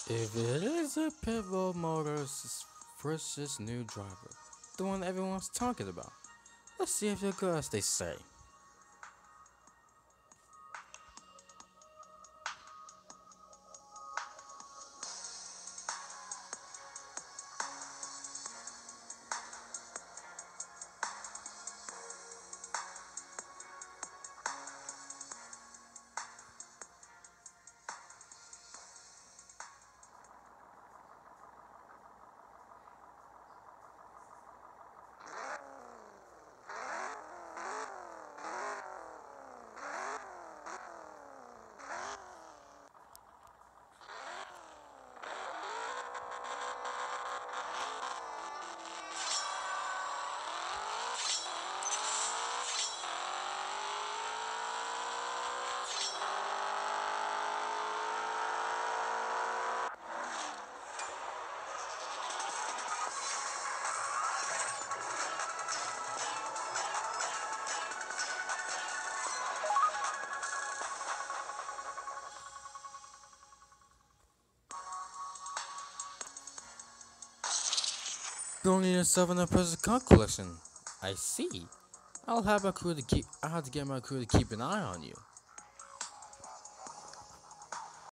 If it is a Pitbull Motors versus new driver, the one everyone's talking about, let's see if they're good as they say. You don't need a 700-person car collection. I see. I'll have to get my crew to keep an eye on you.